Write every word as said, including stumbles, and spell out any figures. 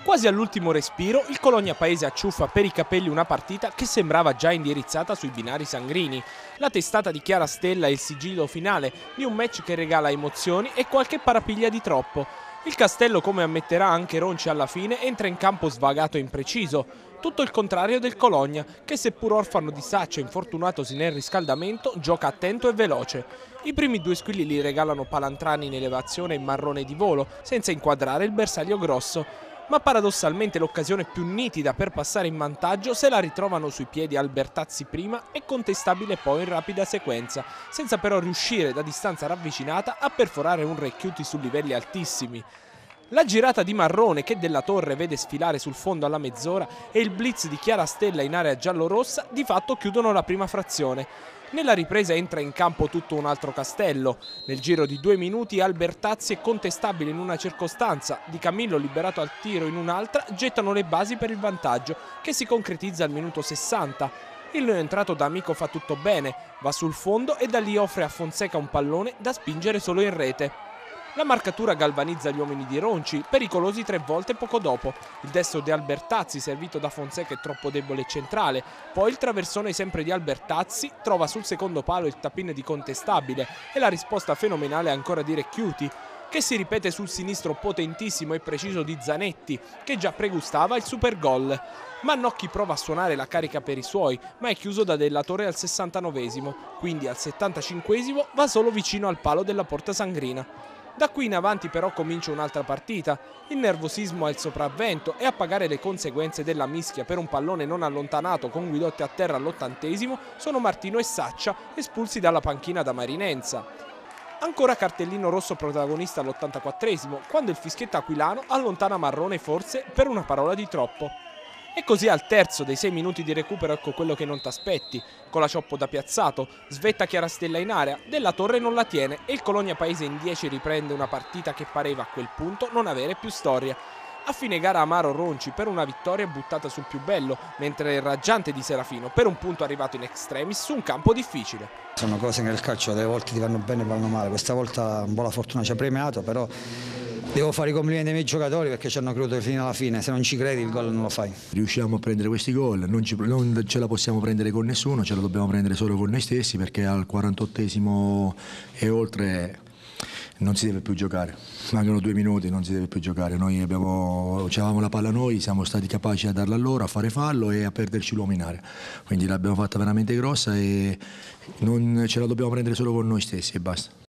Quasi all'ultimo respiro, il Cologna Paese acciuffa per i capelli una partita che sembrava già indirizzata sui binari sangrini. La testata di Chiara Stella è il sigillo finale di un match che regala emozioni e qualche parapiglia di troppo. Il Castello, come ammetterà anche Ronci alla fine, entra in campo svagato e impreciso. Tutto il contrario del Cologna, che seppur orfano di Saccia infortunatosi nel riscaldamento, gioca attento e veloce. I primi due squilli li regalano Palantrani in elevazione e Marrone di volo, senza inquadrare il bersaglio grosso. Ma paradossalmente l'occasione più nitida per passare in vantaggio se la ritrovano sui piedi Albertazzi prima e Contestabile poi in rapida sequenza, senza però riuscire da distanza ravvicinata a perforare un re chiuti su livelli altissimi. La girata di Marrone che Della Torre vede sfilare sul fondo alla mezz'ora e il blitz di Chiara Stella in area giallorossa di fatto chiudono la prima frazione. Nella ripresa entra in campo tutto un altro Castello. Nel giro di due minuti Albertazzi e Contestabile in una circostanza, Di Camillo liberato al tiro in un'altra, gettano le basi per il vantaggio, che si concretizza al minuto sessanta. Il neoentrato D'Amico fa tutto bene, va sul fondo e da lì offre a Fonseca un pallone da spingere solo in rete. La marcatura galvanizza gli uomini di Ronci, pericolosi tre volte poco dopo. Il destro di Albertazzi, servito da Fonseca, è troppo debole e centrale. Poi il traversone sempre di Albertazzi trova sul secondo palo il tap-in di Contestabile e la risposta fenomenale ancora di Recchiuti, che si ripete sul sinistro potentissimo e preciso di Zanetti, che già pregustava il super gol. Mannocchi prova a suonare la carica per i suoi, ma è chiuso da Della Torre al sessantanovesimo, quindi al settantacinquesimo va solo vicino al palo della porta sangrina. Da qui in avanti però comincia un'altra partita. Il nervosismo ha il sopravvento e a pagare le conseguenze della mischia per un pallone non allontanato con Guidotti a terra all'ottantesimo sono Martino e Saccia, espulsi dalla panchina da Marinenza. Ancora cartellino rosso protagonista all'ottantaquattresimo, quando il fischietto aquilano allontana Marrone forse per una parola di troppo. E così al terzo dei sei minuti di recupero ecco quello che non t'aspetti. Con la Cioppo da piazzato, svetta Chiara Stella in area, Della Torre non la tiene e il Cologna Paese in dieci riprende una partita che pareva a quel punto non avere più storia. A fine gara Amaro Ronci per una vittoria buttata sul più bello, mentre il raggiante di Serafino per un punto arrivato in extremis su un campo difficile. Sono cose che nel calcio delle volte ti vanno bene e vanno male, questa volta un po' la fortuna ci ha premiato, però devo fare i complimenti ai miei giocatori perché ci hanno creduto fino alla fine, se non ci credi il gol non lo fai. Riusciamo a prendere questi gol, non, non ce la possiamo prendere con nessuno, ce la dobbiamo prendere solo con noi stessi perché al quarantottesimo e oltre non si deve più giocare, mancano due minuti, non si deve più giocare, noi abbiamo, avevamo la palla noi, siamo stati capaci a darla a loro, a fare fallo e a perderci l'uomo in area, quindi l'abbiamo fatta veramente grossa e non ce la dobbiamo prendere solo con noi stessi e basta.